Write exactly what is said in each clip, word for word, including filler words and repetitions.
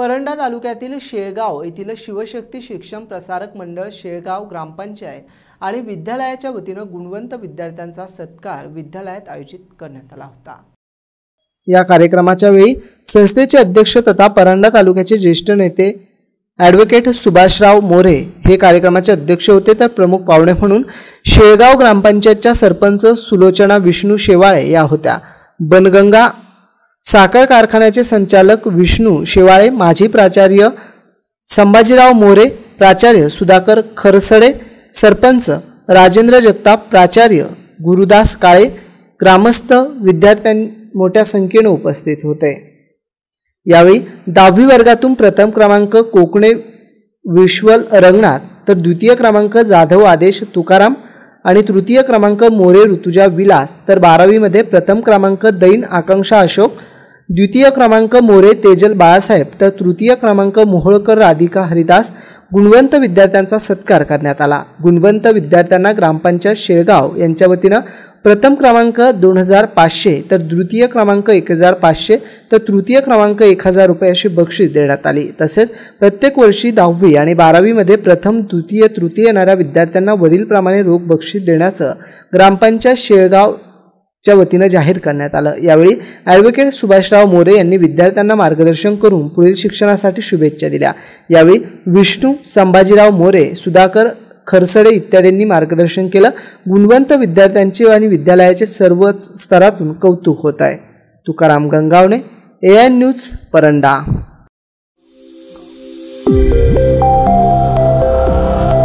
परंडा तालुक्यातील शेळगाव येथील शिवशक्ती शिक्षण प्रसारक मंडळ शेळगाव ग्रामपंचायत आणि विद्यालयाच्या वतीने गुणवंत विद्यार्थ्यांचा सत्कार विद्यालयात आयोजित करण्यात आला होता। या कार्यक्रमाच्या वेळी संस्थेचे अध्यक्ष तथा परंडा तालुक्याचे ज्येष्ठ नेते ॲडव्होकेट सुभाषराव मोरे हे कार्यक्रमाचे अध्यक्ष होते। तर प्रमुख पाहुणे म्हणून शेळगाव ग्रामपंचायतच्या सरपंच सुलोचना विष्णू शेवाळे या होत्या। बनगंगा साखर कारखान्याचे संचालक विष्णू शेवाळे, माजी प्राचार्य संभाजीराव मोरे, प्राचार्य सुधाकर खरसडे, सरपंच राजेंद्र जगताप, प्राचार्य गुरुदास काळे, ग्रामस्थ विद्यार्थ्यांनी मोठ्या संख्येने उपस्थित होते। यावेळी दहावी वर्गातून प्रथम क्रमांक कोकणे विश्वल रंगनाथ, तर द्वितीय क्रमांक जाधव आदेश तुकाराम आणि तृतीय क्रमांक मोरे ऋतुजा विलास, तर बारावी मध्ये प्रथम क्रमांक दैन आकांक्षा अशोक, द्वितीय क्रमांक मोरे तेजल बाळासाहेब, तर तृतीय क्रमांक मोहोळकर राधिका हरिदास गुणवंत विद्यार्थ्यांचा सत्कार करण्यात आला। गुणवंत विद्यार्थ्यांना ग्रामपंचायत शेळगाव यांच्या वतीने प्रथम क्रमांक दोन हजार पाचशे, तर द्वितीय क्रमांक एक हजार पाचशे, तर तृतीय क्रमांक एक हजार रुपये अशी बक्षीस देण्यात आली। तसेच प्रत्येक वर्षी दहावी आणि बारावी मध्ये प्रथम द्वितीय तृतीय येणाऱ्या विद्यार्थ्यांना वरीलप्रमाणे रोख बक्षीस देण्याचं ग्रामपंचायत शेळगाव च्या वतीने जाहीर करण्यात आलं। यावेळी ॲडव्होकेट सुभाषराव मोरे यांनी विद्यार्थ्यांना मार्गदर्शन करून पुढील शिक्षणासाठी शुभेच्छा दिल्या। यावेळी विष्णू, संभाजीराव मोरे, सुधाकर खरसडे इत्यादींनी मार्गदर्शन केलं। गुणवंत विद्यार्थ्यांचे आणि विद्यालयाचे सर्व स्तरातून कौतुक होत आहे। Tukaram Gangawane, A N news, Paranda.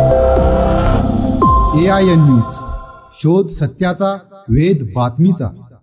A I N news, शोध सत्याचा, वेध बातमीचा।